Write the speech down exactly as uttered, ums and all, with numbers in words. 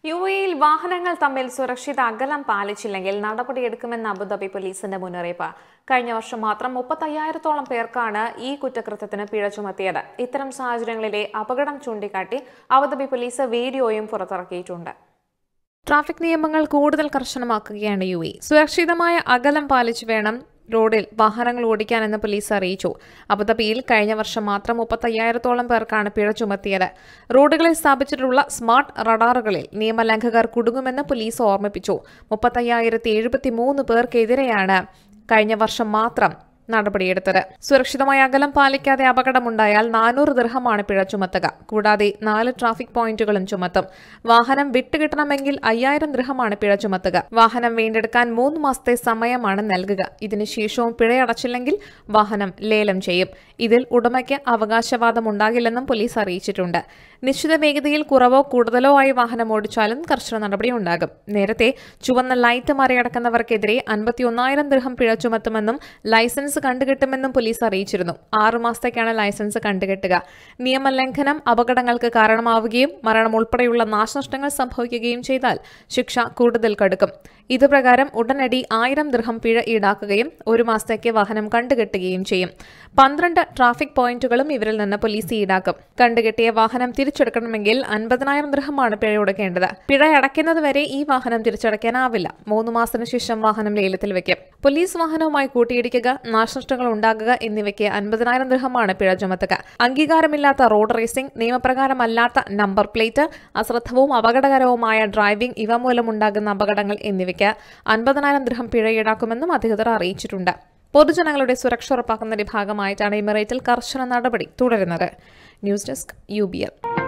U എയിൽ വാഹനങ്ങൾ തമ്മിൽ സുരക്ഷിത അകലം പാലിച്ചില്ലെങ്കിൽ നടപടിയെടുക്കുമെന്ന് അബുദാബി പോലീസിന്റെ മുന്നറിയിപ്പ്. കഴിഞ്ഞ വർഷം മാത്രം മുപ്പത്തയ്യായിരത്തോളം പേർക്കാണ് ഈ കുറ്റകൃത്യത്തിന് പിഴ ചുമത്തിയത്. ഇത്തരം സാഹചര്യങ്ങളിലെ അപകടം ചൂണ്ടിക്കാട്ടി അബുദാബി പോലീസ് വീഡിയോയും പുറത്തിറക്കിയിട്ടുണ്ട്. ട്രാഫിക് നിയമങ്ങൾ കൂടുതൽ കർശനമാക്കുകയാണ് യു എ. സുരക്ഷിതമായ അകലം പാലിച്ചു വേണം റോഡിൽ വാഹനങ്ങൾ ഓടിക്കാനെന്ന് പോലീസ് അറിയിച്ചു. അബുദാബിയിൽ കഴിഞ്ഞ വർഷം മാത്രം മുപ്പത്തയ്യായിരത്തോളം പേർക്കാണ് പിഴ ചുമത്തിയത്. റോഡുകളിൽ സ്ഥാപിച്ചിട്ടുള്ള സ്മാർട്ട് റഡാറുകളിൽ നിയമലംഘകർ കുടുങ്ങുമെന്ന് പോലീസ് ഓർമ്മിപ്പിച്ചു. മുപ്പത്തയ്യായിരത്തി എഴുപത്തി മൂന്ന് പേർക്കെതിരെയാണ് കഴിഞ്ഞ വർഷം മാത്രം നടപടിയെടുത്തത്. സുരക്ഷിതമായ അകലം പാലിക്കാതെ അപകടമുണ്ടായാൽ നാനൂറ് ദിർഹമാണ് പിഴ ചുമത്തുക. കൂടാതെ നാല് ട്രാഫിക് പോയിന്റുകളും ചുമത്തും. വാഹനം വിട്ടുകിട്ടണമെങ്കിൽ അയ്യായിരം ദിർഹമാണ് പിഴ ചുമത്തുക. വാഹനം വീണ്ടെടുക്കാൻ മൂന്ന് മാസത്തെ സമയമാണ് നൽകുക. ഇതിനുശേഷവും പിഴയടച്ചില്ലെങ്കിൽ വാഹനം ലേലം ചെയ്യും. ഇതിൽ ഉടമയ്ക്ക് അവകാശവാദം ഉണ്ടാകില്ലെന്നും പോലീസ് അറിയിച്ചിട്ടുണ്ട്. നിശ്ചിത വേഗതയിൽ കുറവോ കൂടുതലോ ആയി വാഹനം ഓടിച്ചാലും കർശന നടപടി ഉണ്ടാകും. നേരത്തെ ചുവന്ന ലൈറ്റ് മറികടക്കുന്നവർക്കെതിരെ അൻപത്തി ഒന്നായിരം ദിർഹം പിഴ ചുമത്തുമെന്നും ലൈസൻസ് കണ്ടുകെട്ടുമെന്നും പോലീസ് അറിയിച്ചിരുന്നു. ആറു മാസത്തേക്കാണ് ലൈസൻസ് കണ്ടുകെട്ടുക. നിയമലംഘനം അപകടങ്ങൾക്ക് കാരണമാവുകയും മരണം ഉൾപ്പെടെയുള്ള നാശനഷ്ടങ്ങൾ സംഭവിക്കുകയും ചെയ്താൽ ശിക്ഷ കൂടുതൽ കടുക്കും. ഇതുപ്രകാരം ഉടനടി ആയിരം ദിർഹം പിഴ ഈടാക്കുകയും ഒരു മാസത്തേക്ക് വാഹനം കണ്ടുകെട്ടുകയും ചെയ്യും. പന്ത്രണ്ട് ട്രാഫിക് പോയിന്റുകളും ഇവരിൽ നിന്ന് പോലീസ് ഈടാക്കും. കണ്ടുകെട്ടിയ വാഹനം തിരിച്ചെടുക്കണമെങ്കിൽ അൻപതിനായിരം ദിർഹമാണ് പിഴ ഒടുക്കേണ്ടത്. പിഴ അടയ്ക്കുന്നതുവരെ ഈ വാഹനം തിരിച്ചടയ്ക്കാനാവില്ല. മൂന്ന് മാസത്തിനു ശേഷം വാഹനം ലേലത്തിൽ വയ്ക്കും. പോലീസ് വാഹനവുമായി കൂട്ടിയിടിക്കുക, നാശനഷ്ടങ്ങൾ ഉണ്ടാകുക എന്നിവയ്ക്ക് അൻപതിനായിരം ദിർഹമാണ് പിഴ ചുമത്തുക. അംഗീകാരമില്ലാത്ത റോഡ് റേസിംഗ്, നിയമപ്രകാരമല്ലാത്ത നമ്പർ പ്ലേറ്റ്, അശ്രദ്ധവും അപകടകരവുമായ ഡ്രൈവിംഗ് ഇവ മൂലമുണ്ടാകുന്ന അപകടങ്ങൾ എന്നിവയ്ക്ക് അൻപതിനായിരം ദിർഹം പിഴ ഈടാക്കുമെന്നും അധികൃതർ അറിയിച്ചിട്ടുണ്ട്. പൊതുജനങ്ങളുടെ സുരക്ഷ ഉറപ്പാക്കുന്നതിന്റെ ഭാഗമായിട്ടാണ് എമിറേറ്റിൽ കർശന നടപടി തുടരുന്നത്. News desk U B L.